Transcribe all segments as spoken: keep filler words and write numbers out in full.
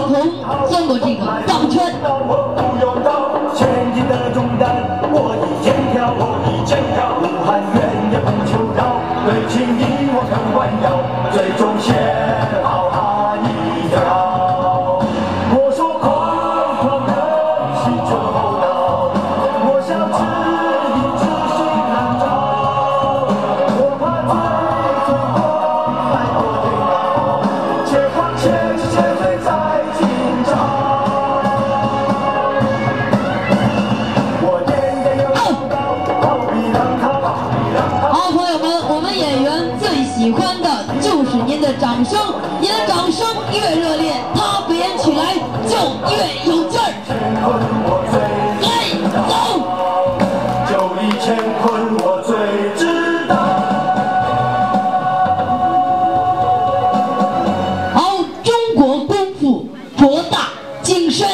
同钻过这个钢圈。 前进的重担，我一肩挑，我一肩挑，武汉远也不求饶，对情义我肯弯腰，最终写好汉一条。我说狂狂的心存厚道，我想知音知心难找，我怕最最多来过对道，且看且知且醉在今朝。 喜欢的就是您的掌声，您的掌声越热烈，他表演起来就越有劲儿。来，走！ 九里乾坤我最知道。 好，中国功夫博大精深。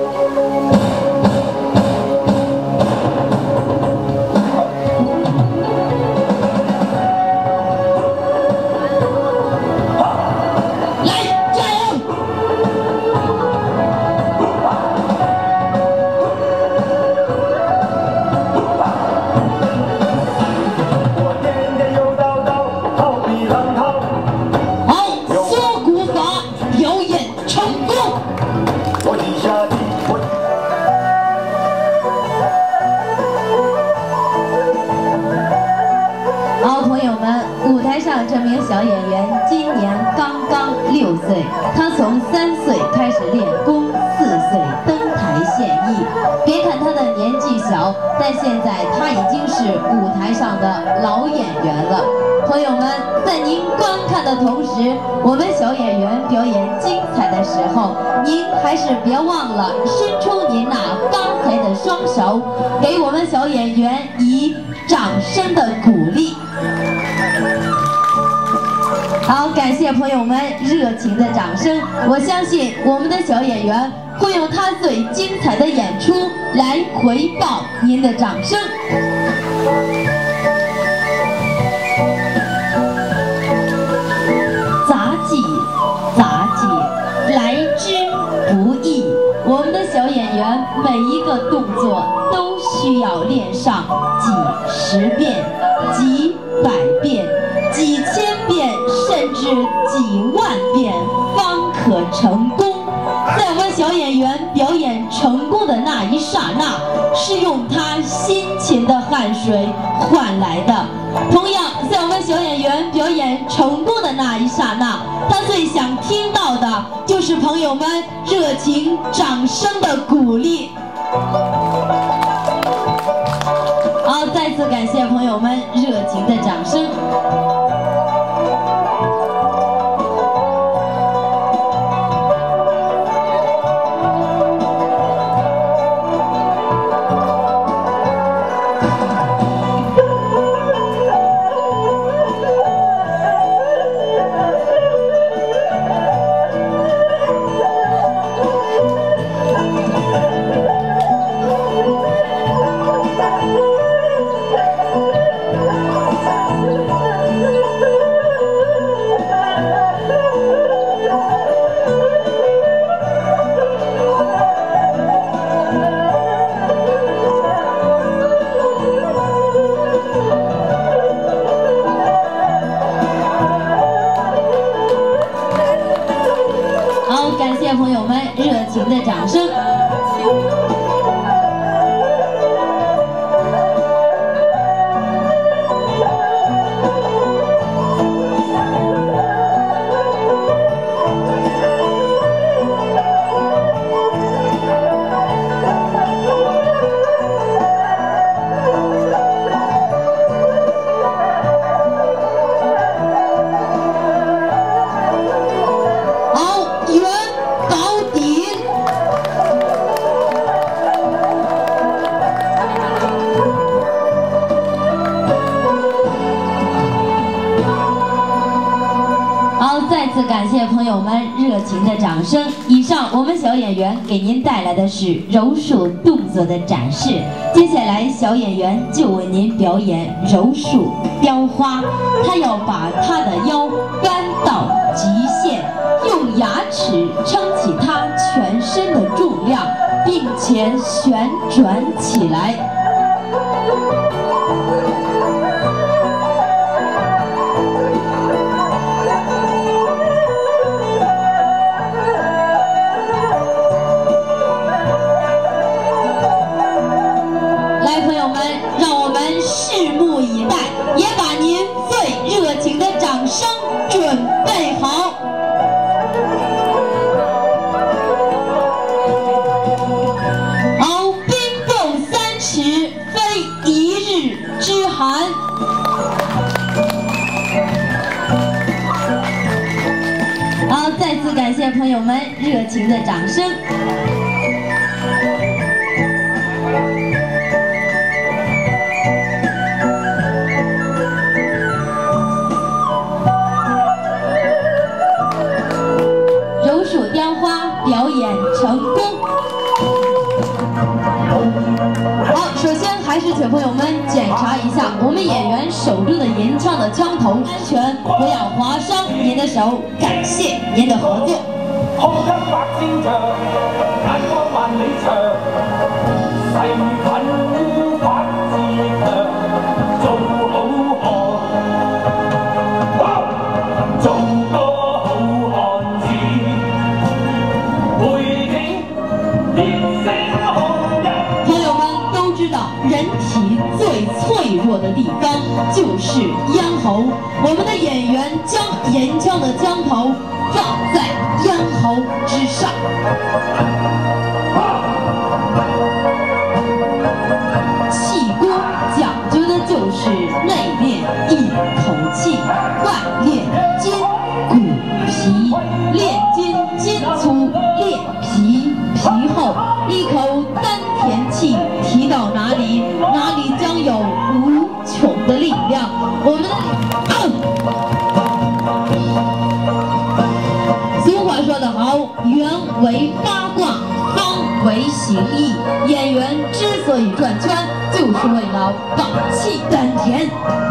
这名小演员今年刚刚六岁，他从三岁开始练功，四岁登台献艺。别看他的年纪小，但现在他已经是舞台上的老演员了。朋友们，在您观看的同时，我们小演员表演精彩的时候，您还是别忘了伸出您那发财的双手，给我们小演员以掌声的鼓励。好，感谢朋友们热情的掌声。我相信我们的小演员会用他最精彩的演出来回报您的掌声。杂技，杂技，来之不易。我们的小演员每一个动作都需要练上几十遍、几百遍、几千遍，甚至几万遍方可成功。在我们小演员表演成功的那一刹那，是用他辛勤的汗水换来的。同样，在我们小演员表演成功的那一刹那，他最想听到的就是朋友们热情掌声的鼓励。好，再次感谢朋友们热情的掌声。感谢朋友们热情的掌声。再次感谢朋友们热情的掌声。以上我们小演员给您带来的是柔术动作的展示，接下来小演员就为您表演柔术雕花。他要把他的腰弯到极限，用牙齿撑起他镜前旋转起来。来，朋友们，让我们拭目以待，也把您最热情的掌声准备好。好，冰冻三尺，非一日之寒。好，再次感谢朋友们热情的掌声。柔术雕花表演成功。好，首先还是请朋友们检查一下我们演员手中的银枪的枪头安全，不要划伤您的手。感谢您的合作。 胸襟百千丈，眼光萬里長，誓奮發自強，做好漢，做個好漢子，背景熱聲紅日。 朋友們都知道，人體最脆弱的地方就是咽喉。我們的演員將銀槍的槍頭放在咽喉之上。气功讲究的就是内练一口气，外练筋骨皮，练筋筋粗，练皮皮厚，一口丹田气提到哪里，哪里将有无穷的力量。我们的俗话说得好，圆为八卦，方为形意。演员之所以转圈，就是为了保气丹田。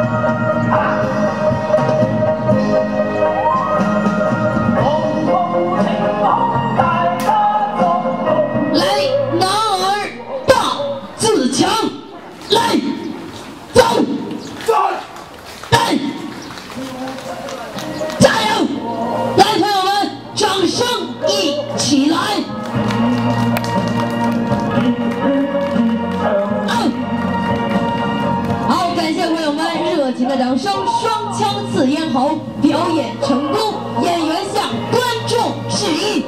来，男儿大自强，来，走，来，加油！来，朋友们，掌声一起来！好，感谢朋友们热情的掌声，双枪刺咽喉，表演成功，演员向观众致意。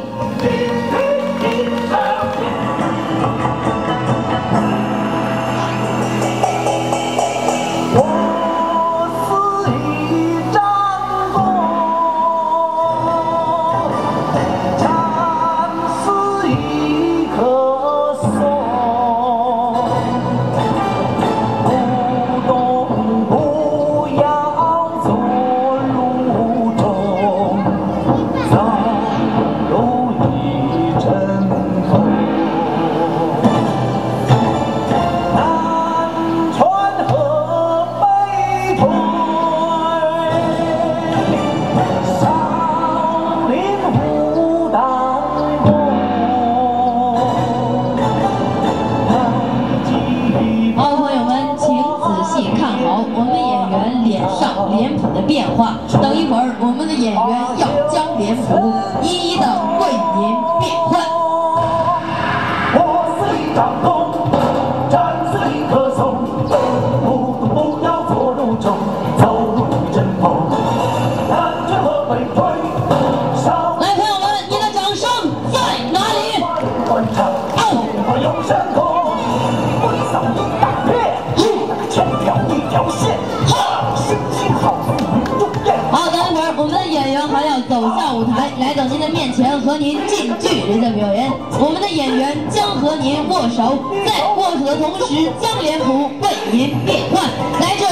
脸谱的变化，等一会儿我们的演员要将脸谱一一的为您变换。 我虽掌功，战虽可颂，不动不摇坐如钟，走入一阵风，南拳和北推。 来，朋友们，你的掌声在哪里？ 观察，我有神功，挥扫一大片，千条一条线。 好，等一会儿我们的演员还要走下舞台，来到您的面前和您近距离的表演。我们的演员将和您握手，在握手的同时将脸谱为您变换。来，这